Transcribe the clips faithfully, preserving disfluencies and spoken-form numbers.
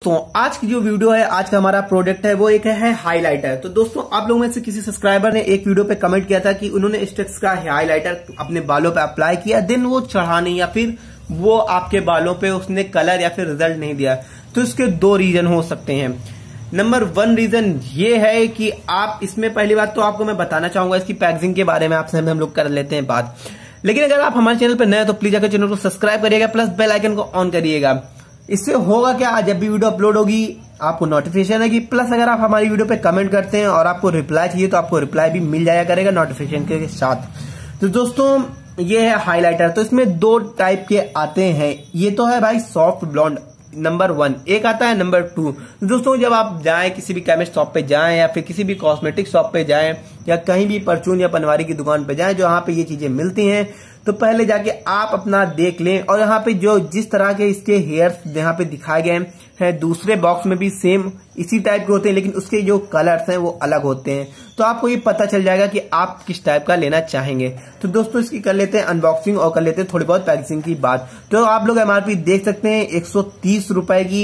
तो आज की जो वीडियो है, आज का हमारा प्रोडक्ट है वो एक है हाइलाइटर। तो दोस्तों आप लोगों में से किसी सब्सक्राइबर ने एक वीडियो पे कमेंट किया था कि उन्होंने स्टेक्स का हाइलाइटर अपने बालों पे अप्लाई किया, देन वो चढ़ा नहीं या फिर वो आपके बालों पे उसने कलर या फिर रिजल्ट नहीं दिया। तो इसके दो रीजन हो सकते हैं। नंबर वन रीजन ये है कि आप इसमें, पहली बात तो आपको मैं बताना चाहूंगा इसकी पैकेजिंग के बारे में, आपसे हम लोग कर लेते हैं बात। लेकिन अगर आप हमारे चैनल पर नए हैं तो प्लीज जाकर चैनल को सब्सक्राइब करिएगा, प्लस बेल आइकन को ऑन करिएगा। इससे होगा क्या, जब भी वीडियो अपलोड होगी आपको नोटिफिकेशन आएगी, प्लस अगर आप हमारी वीडियो पे कमेंट करते हैं और आपको रिप्लाई चाहिए तो आपको रिप्लाई भी मिल जाया करेगा नोटिफिकेशन के साथ। तो दोस्तों ये है हाइलाइटर। तो इसमें दो टाइप के आते हैं। ये तो है भाई सॉफ्ट ब्लॉन्ड नंबर वन, एक आता है नंबर टू। दोस्तों जब आप जाएं किसी भी केमिस्ट शॉप पे जाएं या फिर किसी भी कॉस्मेटिक शॉप पे जाएं या कहीं भी परचून या पनवारी की दुकान पे जाएं जहां पे ये चीजें मिलती हैं, तो पहले जाके आप अपना देख लें। और यहाँ पे जो जिस तरह के इसके हेयर्स यहाँ पे दिखाए गए हैं, दूसरे बॉक्स में भी सेम इसी टाइप के होते हैं, लेकिन उसके जो कलर्स हैं वो अलग होते हैं। तो आपको ये पता चल जाएगा कि आप किस टाइप का लेना चाहेंगे। तो दोस्तों इसकी कर लेते हैं अनबॉक्सिंग और कर लेते हैं थोड़ी बहुत पैकेजिंग की बात। तो आप लोग एमआरपी देख सकते हैं, एक सौ तीस रुपए की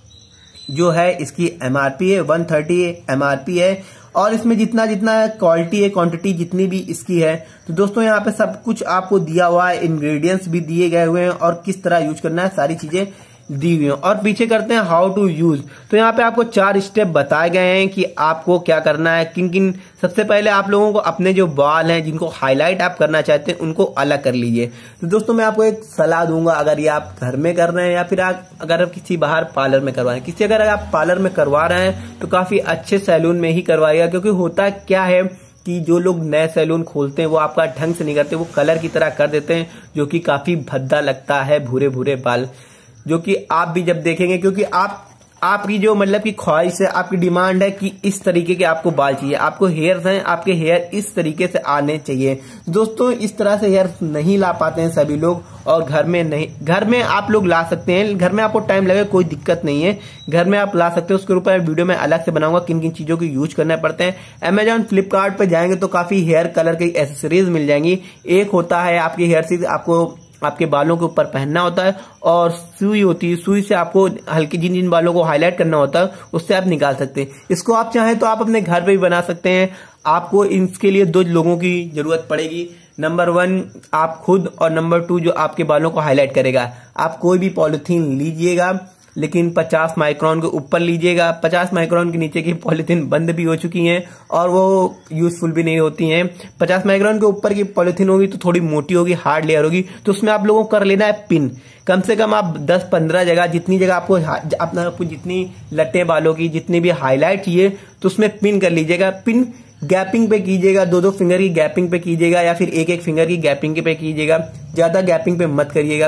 जो है इसकी एमआरपी है, वन थर्टी एमआरपी है। और इसमें जितना जितना क्वालिटी है, क्वांटिटी जितनी भी इसकी है, तो दोस्तों यहाँ पे सब कुछ आपको दिया हुआ है, इंग्रेडिएंट्स भी दिए गए हुए हैं और किस तरह यूज करना है सारी चीजें दी हुई हैं। और पीछे करते हैं हाउ टू यूज। तो यहाँ पे आपको चार स्टेप बताए गए हैं कि आपको क्या करना है, किन किन। सबसे पहले आप लोगों को अपने जो बाल हैं जिनको हाईलाइट आप करना चाहते हैं उनको अलग कर लीजिए। तो दोस्तों मैं आपको एक सलाह दूंगा, अगर ये आप घर में कर रहे हैं या फिर आप अगर आप किसी बाहर पार्लर में करवा रहे हैं, किसी अगर आप पार्लर में करवा रहे हैं तो काफी अच्छे सैलून में ही करवाइएगा। क्योंकि होता क्या है कि जो लोग नए सैलून खोलते हैं वो आपका ढंग से नहीं करते, वो कलर की तरह कर देते हैं जो कि काफी भद्दा लगता है, भूरे भूरे बाल, जो कि आप भी जब देखेंगे, क्योंकि आप आपकी जो मतलब की ख्वाहिश है, आपकी डिमांड है कि इस तरीके के आपको बाल चाहिए, आपको हेयर्स हैं, आपके हेयर इस तरीके से आने चाहिए। दोस्तों इस तरह से हेयर नहीं ला पाते हैं सभी लोग, और घर में नहीं, घर में आप लोग ला सकते हैं, घर में आपको टाइम लगे कोई दिक्कत नहीं है, घर में आप ला सकते हैं। उसके ऊपर वीडियो में अलग से बनाऊंगा किन किन चीजों की यूज करने पड़ते हैं। अमेजॉन फ्लिपकार्ट पे जाएंगे तो काफी हेयर कलर की एसेसरीज मिल जाएंगी। एक होता है आपकी हेयर सीरीज, आपको आपके बालों के ऊपर पहनना होता है, और सुई होती है, सुई से आपको हल्की जिन जिन बालों को हाईलाइट करना होता है उससे आप निकाल सकते हैं। इसको आप चाहें तो आप अपने घर पे भी बना सकते हैं। आपको इसके लिए दो लोगों की जरूरत पड़ेगी, नंबर वन आप खुद, और नंबर टू जो आपके बालों को हाईलाइट करेगा। आप कोई भी पॉलिथीन लीजिएगा, लेकिन पचास माइक्रोन के ऊपर लीजिएगा। पचास माइक्रोन के नीचे की पॉलिथीन बंद भी हो चुकी हैं और वो यूजफुल भी नहीं होती हैं। पचास माइक्रोन के ऊपर की पॉलिथीन होगी तो थोड़ी मोटी होगी, हार्ड लेयर होगी, तो उसमें आप लोगों को कर लेना है पिन। कम से कम आप दस पंद्रह जगह, जितनी जगह आपको अपना आपको जितनी लट्टे बालों की जितनी भी हाईलाइट चाहिए तो उसमें पिन कर लीजिएगा। पिन गैपिंग पे कीजिएगा, दो दो फिंगर की गैपिंग पे कीजिएगा या फिर एक एक फिंगर की गैपिंग पे कीजिएगा, ज्यादा गैपिंग पे मत करिएगा,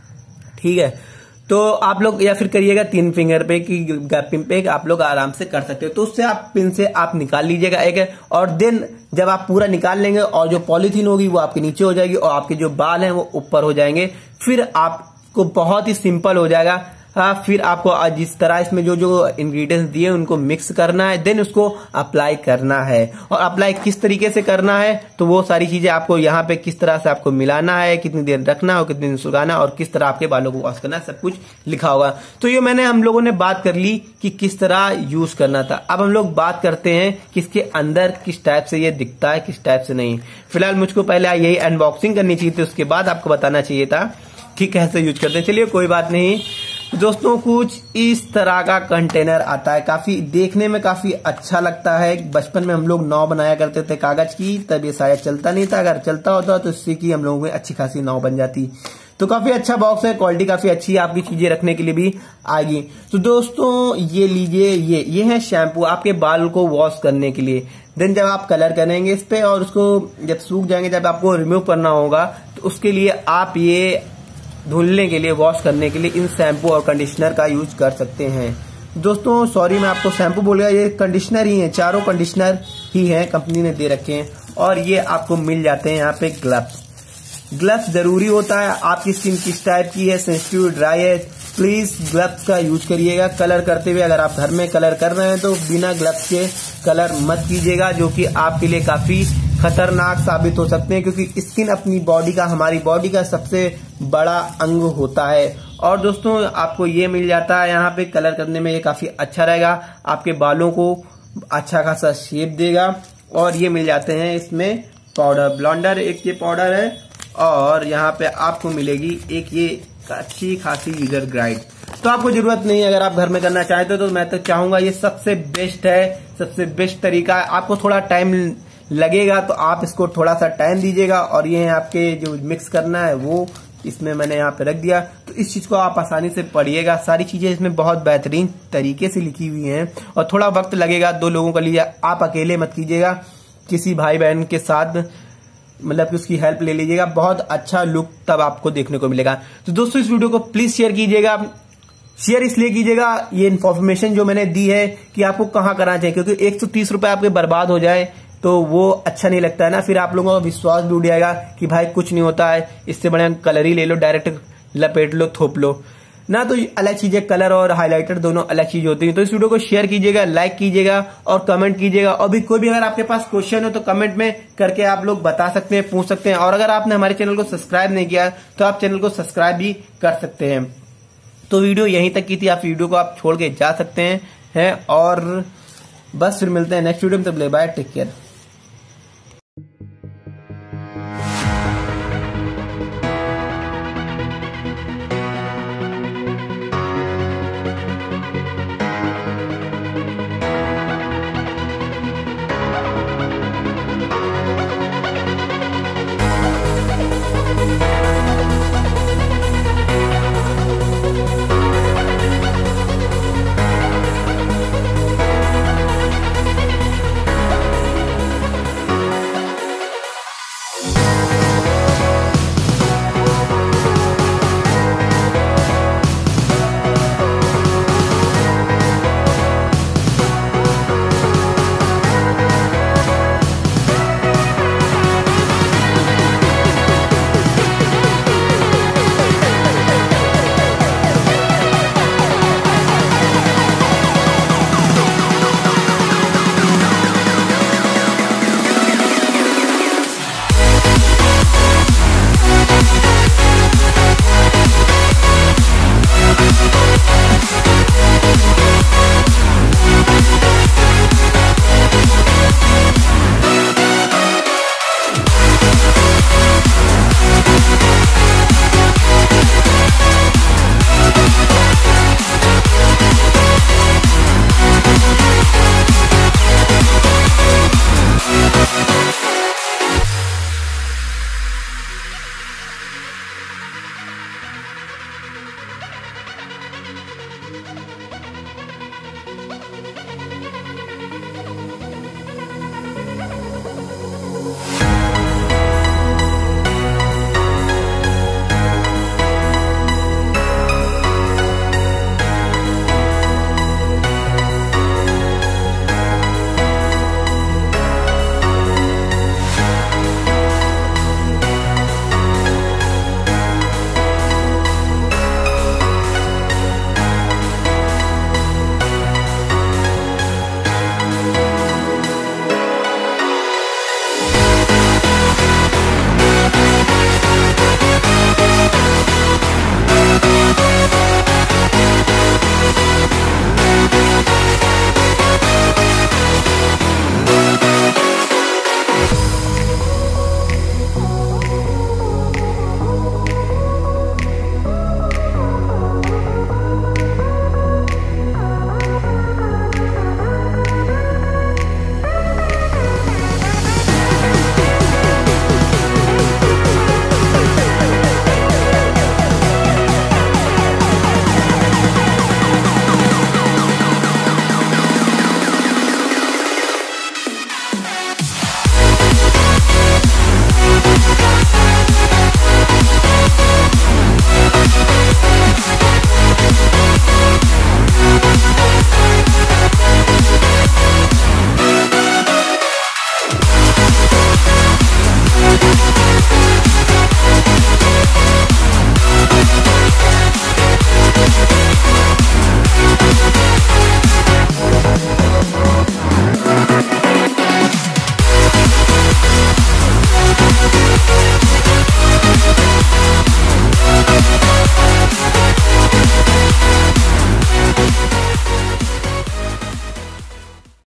ठीक है। तो आप लोग या फिर करिएगा तीन फिंगर पे की गैपिंग पे, आप लोग आराम से कर सकते हो। तो उससे आप पिन से आप निकाल लीजिएगा एक, और देन जब आप पूरा निकाल लेंगे और जो पॉलीथीन होगी वो आपके नीचे हो जाएगी और आपके जो बाल हैं वो ऊपर हो जाएंगे। फिर आपको बहुत ही सिंपल हो जाएगा। हाँ, फिर आपको जिस तरह इसमें जो जो इंग्रेडिएंट्स दिए उनको मिक्स करना है, देन उसको अप्लाई करना है। और अप्लाई किस तरीके से करना है तो वो सारी चीजें आपको यहाँ पे किस तरह से आपको मिलाना है, कितनी देर रखना और कितनी देर सुखाना और किस तरह आपके बालों को वॉश करना है, सब कुछ लिखा होगा। तो ये मैंने हम लोगों ने बात कर ली कि किस तरह यूज करना था। अब हम लोग बात करते हैं कि इसके अंदर किस टाइप से ये दिखता है, किस टाइप से नहीं। फिलहाल मुझको पहले यही अनबॉक्सिंग करनी चाहिए थी, उसके बाद आपको बताना चाहिए था कि कैसे यूज करते हैं। चलिए कोई बात नहीं। दोस्तों कुछ इस तरह का कंटेनर आता है, काफी देखने में काफी अच्छा लगता है। बचपन में हम लोग नाव बनाया करते थे कागज की, तब ये शायद चलता नहीं था, अगर चलता होता तो इससे की हम लोगों में अच्छी खासी नाव बन जाती। तो काफी अच्छा बॉक्स है, क्वालिटी काफी अच्छी है, आपकी चीजें रखने के लिए भी आएगी। तो दोस्तों ये लीजिए, ये ये है शैम्पू आपके बाल को वॉश करने के लिए। देन जब आप कलर करेंगे इस पे और उसको जब सूख जाएंगे, जब आपको रिमूव करना होगा, तो उसके लिए आप ये धुलने के लिए, वॉश करने के लिए इन शैम्पू और कंडीशनर का यूज कर सकते हैं। दोस्तों सॉरी मैं आपको शैम्पू बोल गया, ये कंडीशनर ही है, चारों कंडीशनर ही हैं, कंपनी ने दे रखे हैं। और ये आपको मिल जाते हैं यहाँ पे ग्लव्स। ग्लव्स जरूरी होता है। आपकी स्किन किस टाइप की है, सेंसिटिव, ड्राई है, प्लीज ग्लव्स का यूज करिएगा कलर करते हुए। अगर आप घर में कलर कर रहे हैं तो बिना ग्लव्स के कलर मत कीजिएगा, जो कि आपके लिए काफी खतरनाक साबित हो सकते हैं, क्योंकि स्किन अपनी बॉडी का, हमारी बॉडी का सबसे बड़ा अंग होता है। और दोस्तों आपको ये मिल जाता है यहाँ पे, कलर करने में ये काफी अच्छा रहेगा, आपके बालों को अच्छा खासा शेप देगा। और ये मिल जाते हैं इसमें पाउडर, ब्लॉन्डर एक ये पाउडर है, और यहाँ पे आपको मिलेगी एक ये अच्छी खासी यूजर गाइड। तो आपको जरूरत नहीं है, अगर आप घर में करना चाहते हो तो मैं तो चाहूंगा ये सबसे बेस्ट है, सबसे बेस्ट तरीका है। आपको थोड़ा टाइम लगेगा तो आप इसको थोड़ा सा टाइम दीजिएगा। और ये आपके जो मिक्स करना है वो इसमें मैंने यहाँ पे रख दिया, तो इस चीज को आप आसानी से पढ़िएगा। सारी चीजें इसमें बहुत बेहतरीन तरीके से लिखी हुई हैं, और थोड़ा वक्त लगेगा दो लोगों के लिए, आप अकेले मत कीजिएगा, किसी भाई बहन के साथ मतलब कि उसकी हेल्प ले लीजिएगा, बहुत अच्छा लुक तब आपको देखने को मिलेगा। तो दोस्तों इस वीडियो को प्लीज शेयर कीजिएगा। शेयर इसलिए कीजिएगा, ये इन्फॉर्मेशन जो मैंने दी है कि आपको कहाँ करना चाहिए, क्योंकि एक सौ तीस रुपए आपके बर्बाद हो जाए तो वो अच्छा नहीं लगता है ना, फिर आप लोगों का विश्वास भी उठ जाएगा कि भाई कुछ नहीं होता है, इससे बढ़िया कलर ही ले लो, डायरेक्ट लपेट लो, थोप लो ना। तो अलग चीजें, कलर और हाइलाइटर दोनों अलग चीज होती है। तो इस वीडियो को शेयर कीजिएगा, लाइक कीजिएगा और कमेंट कीजिएगा। और भी कोई भी अगर आपके पास क्वेश्चन हो तो कमेंट में करके आप लोग बता सकते हैं, पूछ सकते हैं। और अगर आपने हमारे चैनल को सब्सक्राइब नहीं किया तो आप चैनल को सब्सक्राइब भी कर सकते हैं। तो वीडियो यहीं तक की थी, आप वीडियो को आप छोड़ के जा सकते हैं। और बस फिर मिलते हैं नेक्स्ट वीडियो में, तब ले बाय, टेक केयर।